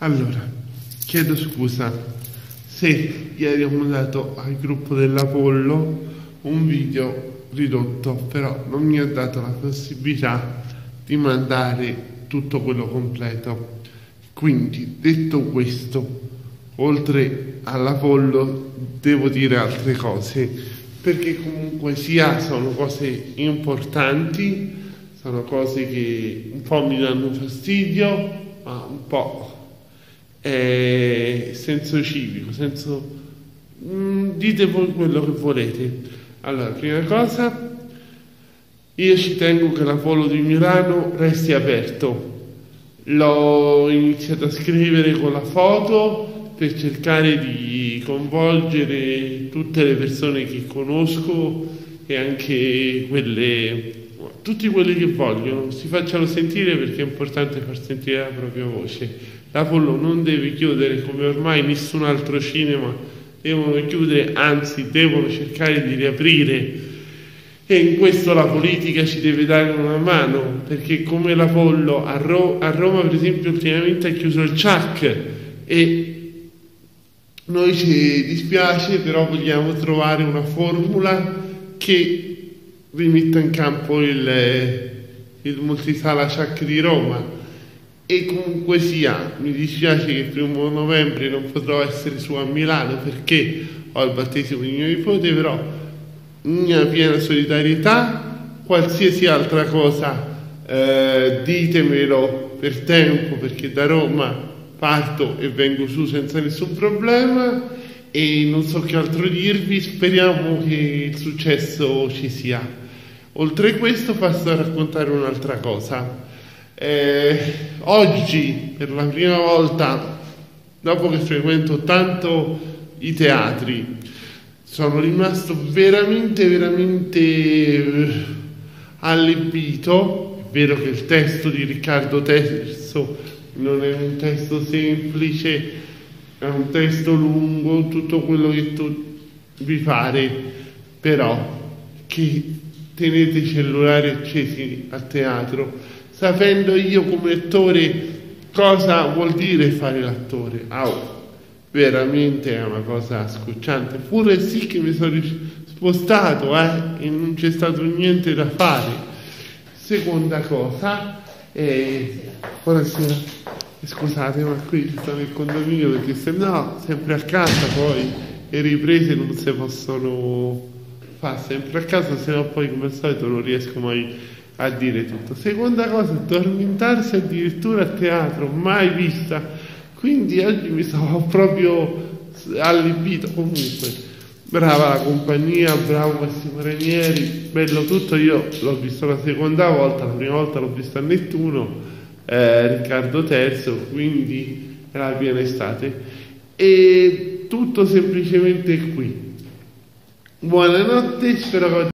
Allora, chiedo scusa se ieri ho mandato al gruppo dell'Apollo un video ridotto, però non mi ha dato la possibilità di mandare tutto quello completo. Quindi, detto questo, oltre all'Apollo devo dire altre cose, perché comunque sia sono cose importanti, sono cose che un po' mi danno fastidio, ma un po' senso civico, dite voi quello che volete. Allora, prima cosa, io ci tengo che l'Apollo di Milano resti aperto. L'ho iniziato a scrivere con la foto per cercare di coinvolgere tutte le persone che conosco e anche tutti quelli che vogliono si facciano sentire, perché è importante far sentire la propria voce. L'Apollo non deve chiudere come ormai nessun altro cinema, devono chiudere, anzi devono cercare di riaprire, e in questo la politica ci deve dare una mano, perché come l'Apollo a Roma per esempio ultimamente ha chiuso il CIAC e noi ci dispiace, però vogliamo trovare una formula che rimetta in campo il multisala CIAC di Roma. E comunque sia, mi dispiace che il 1° novembre non potrò essere su a Milano perché ho il battesimo di mio nipote, però mia piena solidarietà. Qualsiasi altra cosa ditemelo per tempo, perché da Roma parto e vengo su senza nessun problema, e non so che altro dirvi. Speriamo che il successo ci sia. Oltre questo passo a raccontare un'altra cosa. Oggi per la prima volta, dopo che frequento tanto i teatri, sono rimasto veramente allibito. È vero che il testo di Riccardo Terzo non è un testo semplice, è un testo lungo, tutto quello che tu vi pare, però che tenete i cellulari accesi a teatro, sapendo io come attore cosa vuol dire fare l'attore. Veramente è una cosa scocciante. Pure sì che mi sono spostato e non c'è stato niente da fare. Seconda cosa, buonasera, scusate, ma qui sto nel condominio perché se no sempre a casa poi le riprese non si possono fare sempre a casa, se no poi come al solito non riesco mai a dire tutto. Seconda cosa, addormentarsi addirittura a teatro, mai vista. Quindi oggi mi sono proprio allibito. Comunque brava la compagnia, bravo Massimo Ranieri, bello tutto. Io l'ho visto la seconda volta, la prima volta l'ho visto a Nettuno, Riccardo Terzo, quindi è la piena estate, e tutto semplicemente qui. Buonanotte, spero che